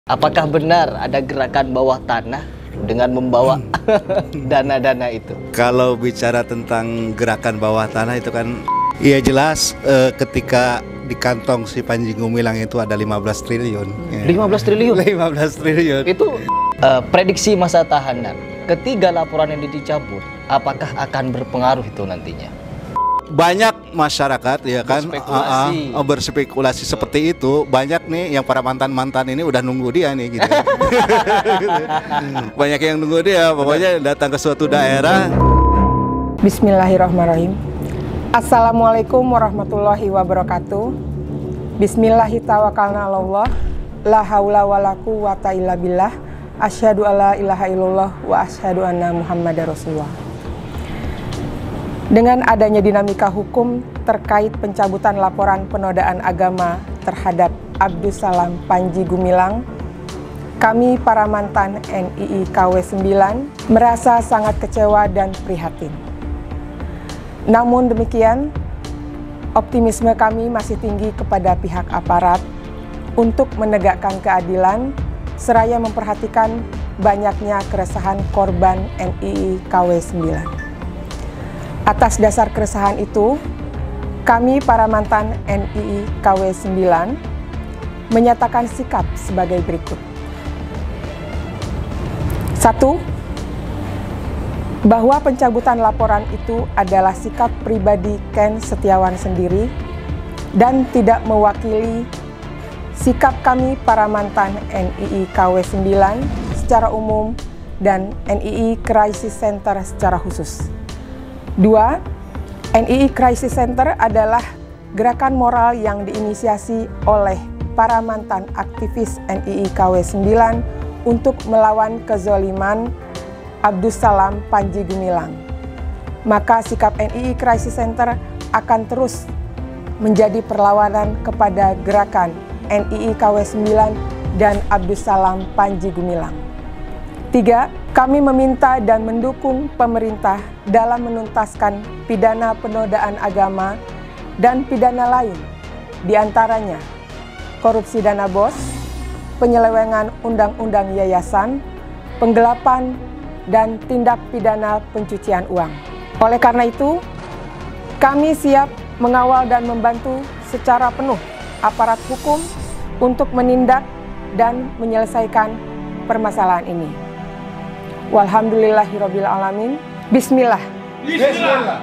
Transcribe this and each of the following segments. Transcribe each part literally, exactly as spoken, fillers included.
Apakah benar ada gerakan bawah tanah dengan membawa dana-dana itu? Kalau bicara tentang gerakan bawah tanah itu kan, ya jelas eh, ketika di kantong si Panji Gumilang itu ada lima belas triliun. lima belas triliun? lima belas triliun. Itu uh, prediksi masa tahanan. Ketiga laporan yang dicabut, apakah akan berpengaruh itu nantinya? Banyak masyarakat ya kan berspekulasi, uh, uh, berspekulasi seperti itu. Banyak nih yang para mantan-mantan ini udah nunggu dia nih gitu. Banyak yang nunggu dia, pokoknya datang ke suatu daerah. Bismillahirrahmanirrahim. Assalamualaikum warahmatullahi wabarakatuh. Bismillahirrahmanirrahim. La haula wala quwwata illa billah. Asyhadu alla ilaha illallah wa asyhadu anna Muhammadar Rasulullah. Dengan adanya dinamika hukum terkait pencabutan laporan penodaan agama terhadap Abdus Salam Panji Gumilang, kami para mantan N I I K W sembilan merasa sangat kecewa dan prihatin. Namun demikian, optimisme kami masih tinggi kepada pihak aparat untuk menegakkan keadilan seraya memperhatikan banyaknya keresahan korban N I I K W sembilan. Atas dasar keresahan itu, kami para mantan N I I K W sembilan menyatakan sikap sebagai berikut. Satu, bahwa pencabutan laporan itu adalah sikap pribadi Ken Setiawan sendiri dan tidak mewakili sikap kami para mantan N I I K W sembilan secara umum dan N I I Crisis Center secara khusus. Dua, N I I Crisis Center adalah gerakan moral yang diinisiasi oleh para mantan aktivis N I I K W sembilan untuk melawan kezoliman Abdus Salam Panji Gumilang. Maka sikap N I I Crisis Center akan terus menjadi perlawanan kepada gerakan N I I K W sembilan dan Abdus Salam Panji Gumilang. Tiga, kami meminta dan mendukung pemerintah dalam menuntaskan pidana penodaan agama dan pidana lain, diantaranya korupsi dana bos, penyelewengan undang-undang yayasan, penggelapan, dan tindak pidana pencucian uang. Oleh karena itu, kami siap mengawal dan membantu secara penuh aparat hukum untuk menindak dan menyelesaikan permasalahan ini. Walhamdulillahirabbil alamin. Bismillah. Bismillah.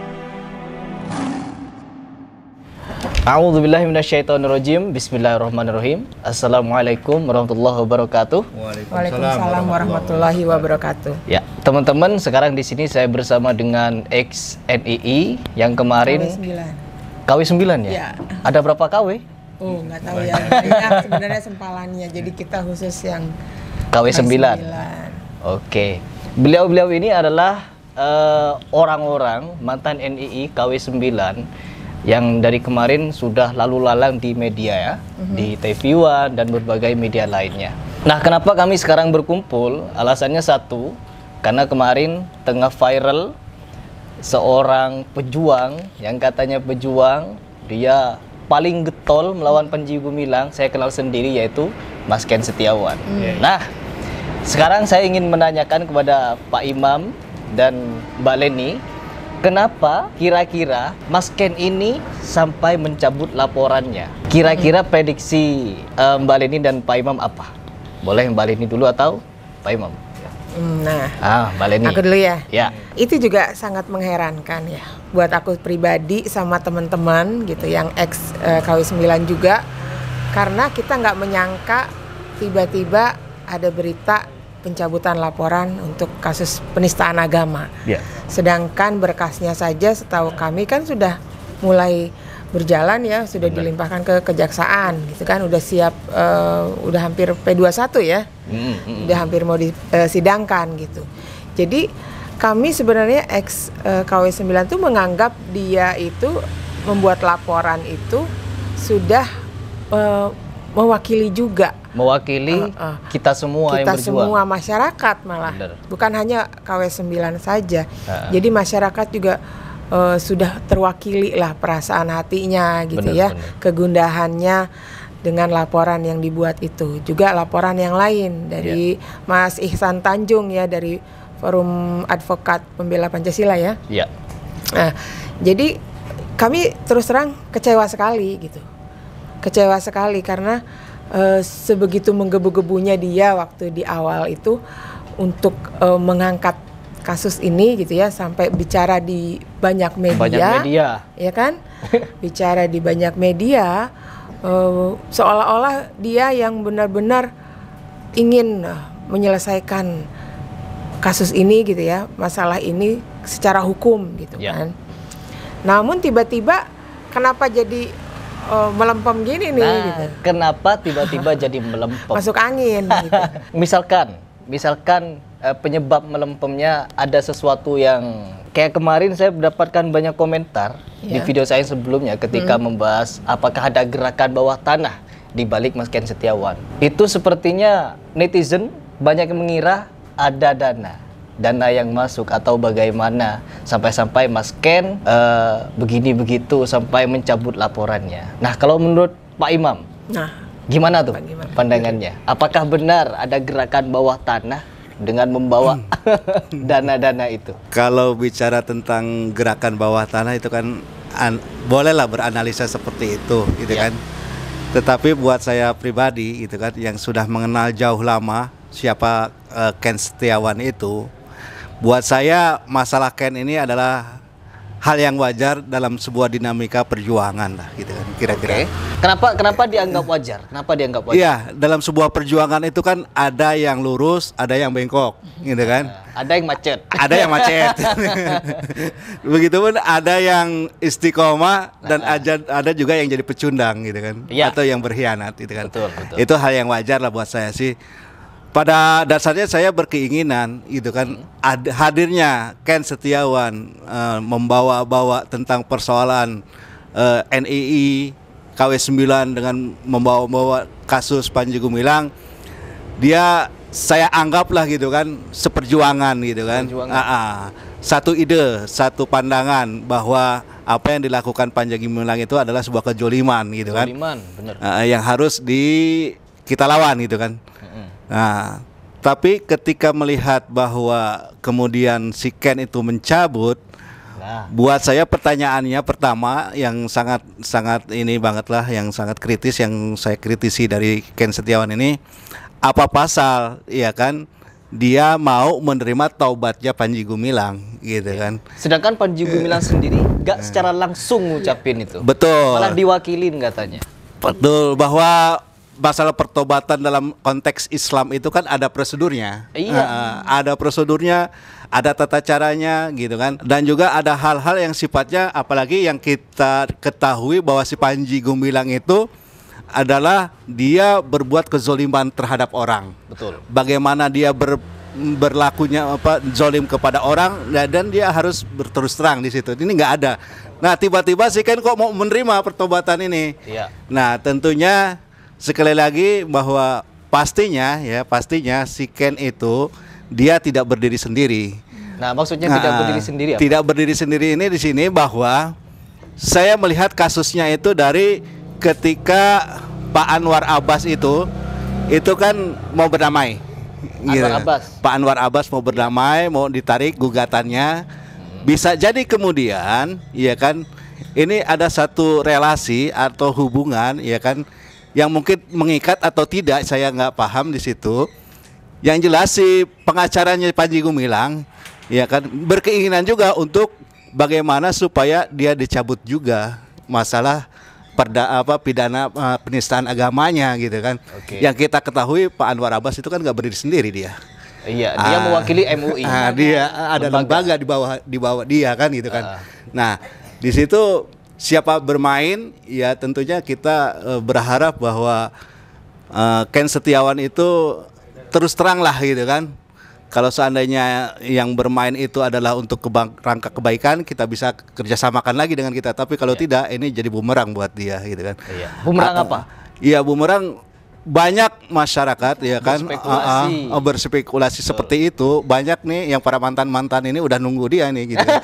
A'udzubillahi minasyaitonirrajim. Bismillahirrahmanirrahim. Assalamualaikum warahmatullahi wabarakatuh. Waalaikumsalam warahmatullahi wabarakatuh. Ya, teman-teman, sekarang di sini saya bersama dengan ex N I I yang kemarin K W sembilan. K W sembilan ya? Ya. Ada berapa K W? Oh, nggak tahu ya. Banyak sebenarnya sempalannya. Jadi kita khusus yang K W sembilan. Oke. Beliau-beliau ini adalah uh, orang-orang mantan N I I K W sembilan yang dari kemarin sudah lalu lalang di media ya, uh-huh. di T V One dan berbagai media lainnya. Nah, kenapa kami sekarang berkumpul? Alasannya satu, karena kemarin tengah viral seorang pejuang yang katanya pejuang, dia paling getol melawan Panji Gumilang, saya kenal sendiri, yaitu Mas Ken Setiawan. Hmm. Nah, sekarang saya ingin menanyakan kepada Pak Imam dan Mbak Leni, kenapa kira-kira Mas Ken ini sampai mencabut laporannya? Kira-kira prediksi uh, Mbak Leni dan Pak Imam apa? Boleh Mbak Leni dulu atau Pak Imam? Nah, ah, Mbak Leni. Aku dulu ya. Ya. Itu juga sangat mengherankan ya, buat aku pribadi sama teman-teman gitu yang ex uh, K W sembilan juga, karena kita nggak menyangka tiba-tiba ada berita pencabutan laporan untuk kasus penistaan agama. Ya. Sedangkan berkasnya saja setahu kami kan sudah mulai berjalan ya, sudah Benar. dilimpahkan ke kejaksaan gitu kan, udah siap, uh, udah hampir P dua puluh satu ya, mm, mm, udah hampir mau disidangkan uh, gitu. Jadi kami sebenarnya ex uh, K W sembilan tuh menganggap dia itu membuat laporan itu sudah uh, mewakili juga mewakili uh, uh, kita semua kita yang berjuang. Semua masyarakat malah. Bener. Bukan hanya K W sembilan saja. Uh, Jadi masyarakat juga uh, sudah terwakili lah perasaan hatinya gitu bener, ya, bener. Kegundahannya dengan laporan yang dibuat itu. Juga laporan yang lain dari yeah. Mas Ihsan Tanjung ya, dari Forum Advokat Pembela Pancasila ya. Iya. Yeah. Nah, jadi kami terus terang kecewa sekali gitu. Kecewa sekali karena uh, sebegitu menggebu-gebunya dia waktu di awal itu untuk uh, mengangkat kasus ini gitu ya, sampai bicara di banyak media, banyak media. Ya kan, bicara di banyak media, uh, seolah-olah dia yang benar-benar ingin menyelesaikan kasus ini gitu ya, masalah ini secara hukum gitu ya. Kan. Namun tiba-tiba kenapa jadi uh, melempem gini nih? Nah, gitu. Kenapa tiba-tiba jadi melempem? Masuk angin. Gitu. Misalkan, misalkan penyebab melempemnya ada sesuatu yang kayak kemarin saya mendapatkan banyak komentar yeah. di video saya sebelumnya ketika hmm. membahas apakah ada gerakan bawah tanah di balik Mas Ken Setiawan. Itu sepertinya netizen banyak yang mengira ada dana, dana yang masuk atau bagaimana sampai-sampai Mas Ken uh, begini begitu sampai mencabut laporannya. Nah, kalau menurut Pak Imam, nah gimana tuh gimana? Pandangannya? Apakah benar ada gerakan bawah tanah dengan membawa dana-dana hmm. itu? Kalau bicara tentang gerakan bawah tanah itu kan an- bolehlah beranalisa seperti itu, gitu ya. Kan. Tetapi buat saya pribadi, gitu kan, yang sudah mengenal jauh lama siapa uh, Ken Setiawan itu, buat saya masalah Ken ini adalah hal yang wajar dalam sebuah dinamika perjuangan lah, gitu kan, kira-kira. Okay. Kenapa kenapa dianggap wajar? Kenapa dianggap wajar? Iya, dalam sebuah perjuangan itu kan ada yang lurus, ada yang bengkok, gitu kan. Ada yang macet. Ada yang macet. Begitupun ada yang istiqomah dan nah. ada ada juga yang jadi pecundang, gitu kan. Ya. Atau yang berkhianat, gitu kan. Betul, betul. Itu hal yang wajar lah buat saya sih. Pada dasarnya saya berkeinginan gitu kan ad, hadirnya Ken Setiawan uh, membawa-bawa tentang persoalan uh, N I I K W sembilan dengan membawa-bawa kasus Panji Gumilang, dia saya anggaplah gitu kan seperjuangan gitu kan. Uh, uh, satu ide, satu pandangan bahwa apa yang dilakukan Panji Gumilang itu adalah sebuah kejoliman gitu kan. Kejoliman, benar. Uh, yang harus di kita lawan gitu kan. Nah, tapi ketika melihat bahwa kemudian si Ken itu mencabut, nah. buat saya pertanyaannya pertama yang sangat sangat ini banget lah, yang sangat kritis yang saya kritisi dari Ken Setiawan ini, apa pasal, ya kan, dia mau menerima taubatnya Panji Gumilang, gitu kan? Sedangkan Panji Gumilang sendiri gak secara langsung ngucapin itu, betul, malah diwakilin katanya. Betul, bahwa masalah pertobatan dalam konteks Islam itu kan ada prosedurnya, iya. uh, ada prosedurnya, ada tata caranya, gitu kan. Dan juga ada hal-hal yang sifatnya, apalagi yang kita ketahui bahwa si Panji Gumilang itu adalah dia berbuat kezoliman terhadap orang. Betul. Bagaimana dia ber, berlakunya apa zolim kepada orang, dan dia harus berterus terang di situ. Ini nggak ada. Nah, tiba-tiba si Ken kok mau menerima pertobatan ini. Iya. Nah, tentunya sekali lagi bahwa pastinya ya pastinya si Ken itu dia tidak berdiri sendiri. Nah, maksudnya nah, tidak berdiri sendiri apa? Tidak berdiri sendiri ini di sini bahwa saya melihat kasusnya itu dari ketika Pak Anwar Abbas itu itu kan mau berdamai. Anwar gitu. Abbas. Pak Anwar Abbas mau berdamai, mau ditarik gugatannya. Bisa jadi kemudian ya kan ini ada satu relasi atau hubungan ya kan yang mungkin mengikat atau tidak, saya nggak paham di situ. Yang jelas si pengacaranya Panji Gumilang, ya kan, berkeinginan juga untuk bagaimana supaya dia dicabut juga masalah perda apa pidana uh, penistaan agamanya, gitu kan. Oke. Yang kita ketahui Pak Anwar Abbas itu kan nggak berdiri sendiri dia. Iya, dia ah, mewakili M U I. Ah, dia ada lembaga di bawah di bawah dia kan, gitu kan. Ah. Nah, di situ siapa bermain, ya tentunya kita uh, berharap bahwa uh, Ken Setiawan itu terus terang lah gitu kan. Kalau seandainya yang bermain itu adalah untuk kebang- rangka kebaikan, kita bisa kerjasamakan lagi dengan kita. Tapi kalau iya. tidak, ini jadi bumerang buat dia gitu kan. Iya. Bumerang uh, apa? Iya, bumerang banyak masyarakat ya kan Berspekulasi. uh, uh, berspekulasi seperti itu. Banyak nih yang para mantan-mantan ini udah nunggu dia nih gitu.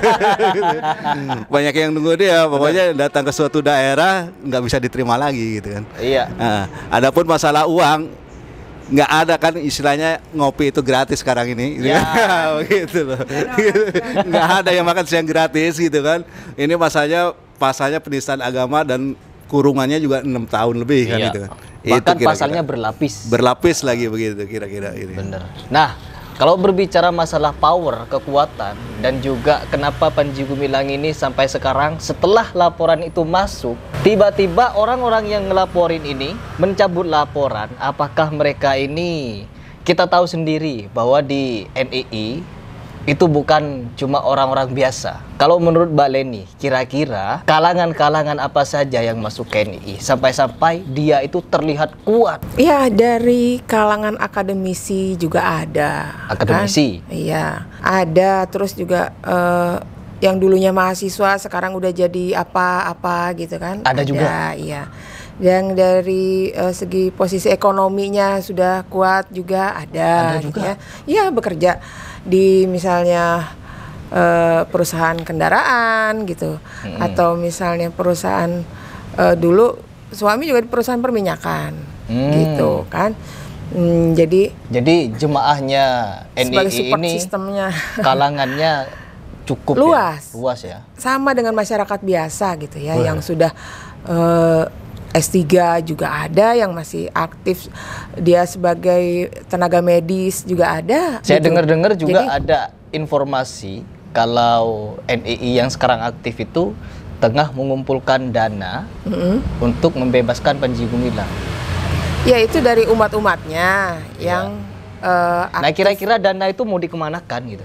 Banyak yang nunggu dia, pokoknya datang ke suatu daerah nggak bisa diterima lagi gitu kan. Iya. Uh, adapun masalah uang nggak ada kan, istilahnya ngopi itu gratis sekarang ini gitu Ya. kan. Begitu loh. Nggak ada yang makan siang gratis gitu kan. Ini masanya pasalnya penistaan agama dan kurungannya juga enam tahun lebih kan Iya. itu. Bahkan Itu kira-kira. pasalnya berlapis. Berlapis lagi begitu kira-kira ini. Bener. Nah, kalau berbicara masalah power, kekuatan, dan juga kenapa Panji Gumilang ini sampai sekarang setelah laporan itu masuk, tiba-tiba orang-orang yang ngelaporin ini mencabut laporan. Apakah mereka ini, kita tahu sendiri bahwa di N I I itu bukan cuma orang-orang biasa. Kalau menurut Mbak Leni, kira-kira kalangan-kalangan apa saja yang masuk ke N I I sampai-sampai dia itu terlihat kuat? Ya, dari kalangan akademisi juga ada. Akademisi? Kan? Iya, ada. Terus juga eh, yang dulunya mahasiswa sekarang udah jadi apa-apa gitu kan? Ada juga? Iya. Yang dari eh, segi posisi ekonominya sudah kuat juga ada. Ada gitu juga? ya. Iya, bekerja di misalnya eh, perusahaan kendaraan gitu, Mm-mm. atau misalnya perusahaan eh, dulu suami juga di perusahaan perminyakan, Hmm. gitu kan. Hmm, jadi Jadi jemaahnya N I sebagai I support ini sistemnya kalangannya cukup Luas. ya? Luas ya. sama dengan masyarakat biasa gitu ya, Wah. yang sudah eh, S tiga juga ada, yang masih aktif dia sebagai tenaga medis juga ada. Saya gitu. dengar-dengar juga Jadi, ada informasi kalau N I I yang sekarang aktif itu tengah mengumpulkan dana mm-mm. untuk membebaskan Panji Gumilang. ya itu dari umat-umatnya yang eh, Nah, aktif. kira-kira dana itu mau dikemanakan gitu?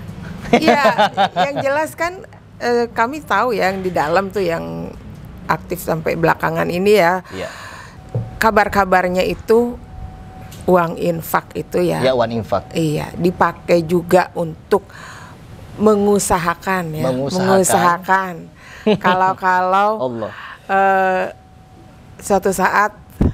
Iya, yang jelas kan eh, kami tahu ya, yang di dalam tuh yang aktif sampai belakangan ini ya, Iya. kabar-kabarnya itu uang infak itu ya, Ya, wan infak. iya, dipakai juga untuk mengusahakan ya, Mengusahakan. mengusahakan. Kalau-kalau Allah. eh, suatu saat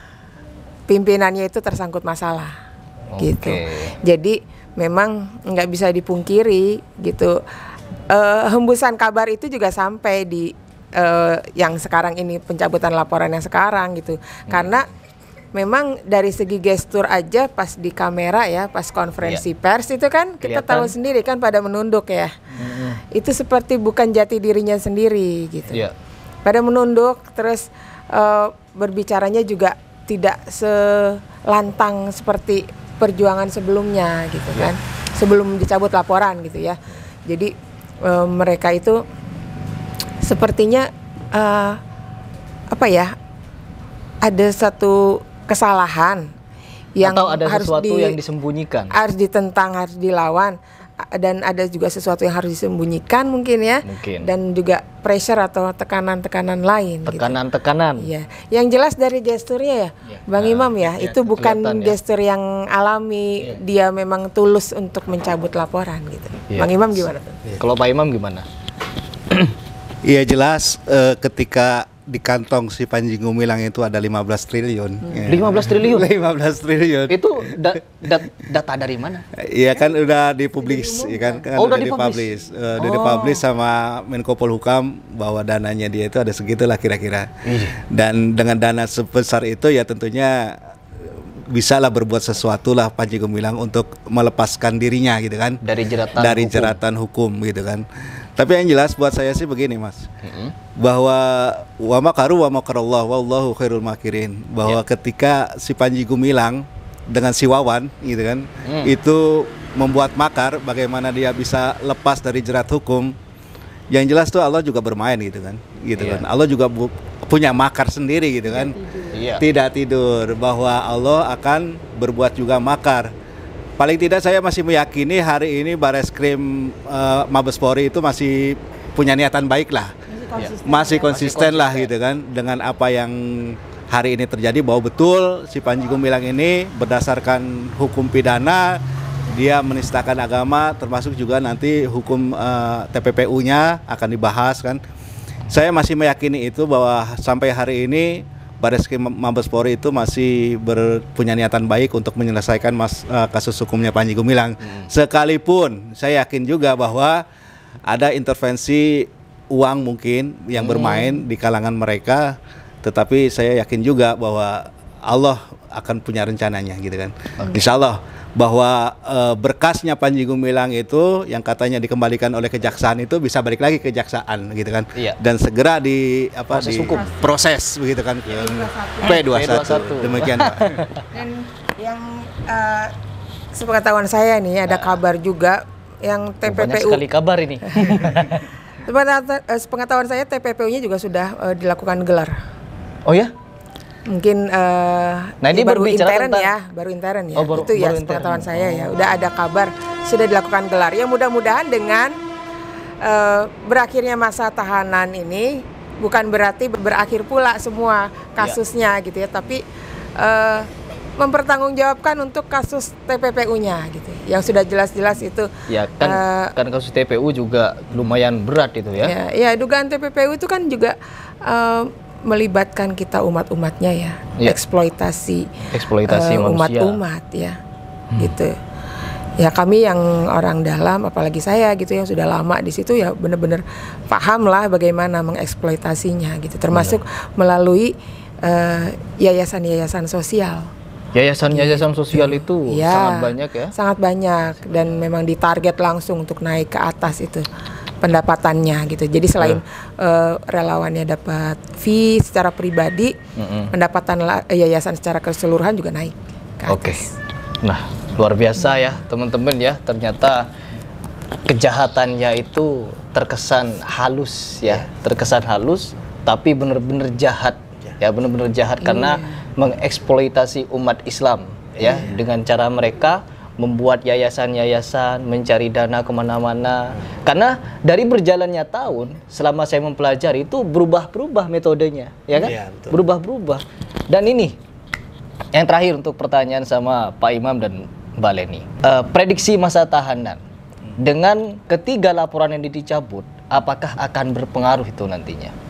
pimpinannya itu tersangkut masalah, Oke. gitu. Jadi memang nggak bisa dipungkiri gitu. Eh, hembusan kabar itu juga sampai di eh, yang sekarang ini, pencabutan laporan yang sekarang gitu. Karena memang dari segi gestur aja pas di kamera ya, pas konferensi pers itu kan kita Kelihatan. tahu sendiri kan pada menunduk ya. Itu seperti bukan jati dirinya sendiri gitu. Iya. Pada menunduk, terus eh, berbicaranya juga tidak selantang seperti perjuangan sebelumnya gitu kan, sebelum dicabut laporan gitu ya. Jadi eh, mereka itu sepertinya eh, apa ya, ada satu kesalahan yang Atau ada harus sesuatu di- yang disembunyikan. harus ditentang, harus dilawan, A- dan ada juga sesuatu yang harus disembunyikan mungkin ya. Mungkin. Dan juga pressure atau tekanan-tekanan lain gitu. Tekanan-tekanan. Iya, yang jelas dari gesturnya ya, Iya. Bang Nah, Imam ya, iya, itu bukan kelihatan ya. gestur yang alami, dia memang tulus untuk mencabut laporan gitu. Iya. Bang Imam gimana tuh? Kalau Pak Imam gimana? Iya jelas eh, ketika di kantong si Panji Gumilang itu ada lima belas triliun. Ya. lima belas triliun? lima belas triliun. Itu da- da- data dari mana? Iya kan udah dipublis, ya kan, kan Oh, udah dipublis, Eh, udah Oh. dipublis sama Menko Polhukam bahwa dananya dia itu ada segitulah kira-kira. Iya. Dan dengan dana sebesar itu ya tentunya bisa lah berbuat sesuatu lah Panji Gumilang untuk melepaskan dirinya gitu kan Dari jeratan dari hukum. jeratan hukum gitu kan. Tapi yang jelas buat saya sih begini Mas, Mm-mm. bahwa wa makaru wa makarallah wallahu khairul makirin, bahwa Ya. ketika si Panji Gumilang dengan si Wawan gitu kan, Hmm. itu membuat makar bagaimana dia bisa lepas dari jerat hukum. Yang jelas tuh Allah juga bermain gitu kan, gitu Iya. kan. Allah juga bu- punya makar sendiri gitu kan. Iya. Tidak tidur, bahwa Allah akan berbuat juga makar. Paling tidak saya masih meyakini hari ini Bareskrim uh, Mabes Polri itu masih punya niatan baik lah, masih konsisten lah gitu kan dengan apa yang hari ini terjadi, bahwa betul si Panji Gumilang ini berdasarkan hukum pidana dia menistakan agama, termasuk juga nanti hukum uh, T P P U-nya akan dibahas kan. Saya masih meyakini itu, bahwa sampai hari ini Bareskrim Mabes Polri itu masih ber, punya niatan baik untuk menyelesaikan mas, uh, kasus hukumnya Panji Gumilang. Hmm. Sekalipun saya yakin juga bahwa ada intervensi uang mungkin yang hmm. bermain di kalangan mereka, tetapi saya yakin juga bahwa Allah akan punya rencananya gitu kan. Okay. Insya Allah bahwa e, berkasnya Panji Gumilang itu yang katanya dikembalikan oleh kejaksaan itu bisa balik lagi ke kejaksaan gitu kan. Iya. Dan segera di apa proses di hukum. Proses begitu kan ke P dua puluh satu. Demikian Pak. Dan yang uh, sepengetahuan saya nih ada kabar juga yang T P P U. Banyak sekali kabar ini. Sepengetahuan saya T P P U-nya juga sudah uh, dilakukan gelar. Oh ya? Mungkin uh, nah, ini baru intern tentang... ya, baru intern ya. Oh, baru, itu ya intern. sepengetahuan saya ya. Udah ada kabar sudah dilakukan gelar. Ya mudah-mudahan dengan uh, berakhirnya masa tahanan ini bukan berarti berakhir pula semua kasusnya ya. Gitu ya, tapi uh, mempertanggungjawabkan untuk kasus T P P U-nya gitu. Yang sudah jelas-jelas itu. Ya kan, uh, kan kasus T P P U juga lumayan berat itu ya. Ya, ya dugaan T P P U itu kan juga uh, melibatkan kita umat-umatnya ya, ya. eksploitasi, eksploitasi uh, umat-umat ya, hmm. gitu. Ya kami yang orang dalam, apalagi saya gitu yang sudah lama di situ ya benar-benar paham lah bagaimana mengeksploitasinya gitu, termasuk ya. melalui uh, yayasan-yayasan sosial. Yayasan-yayasan gitu. Sosial itu ya, sangat banyak ya? Sangat banyak dan memang ditarget langsung untuk naik ke atas itu pendapatannya gitu. Jadi selain uh. Uh, relawannya dapat fee secara pribadi, mm-hmm. pendapatan la- yayasan secara keseluruhan juga naik ke atas. Oke. Nah, luar biasa ya teman-teman ya. Ternyata kejahatannya itu terkesan halus ya, terkesan halus tapi benar-benar jahat ya, benar-benar jahat yeah. karena mengeksploitasi umat Islam ya yeah. dengan cara mereka membuat yayasan-yayasan, mencari dana kemana-mana. Karena dari berjalannya tahun, selama saya mempelajari itu berubah-berubah metodenya, ya kan? Ya, berubah-berubah. Dan ini yang terakhir untuk pertanyaan sama Pak Imam dan Mbak Leni. Uh, prediksi masa tahanan dengan ketiga laporan yang dicabut, apakah akan berpengaruh itu nantinya?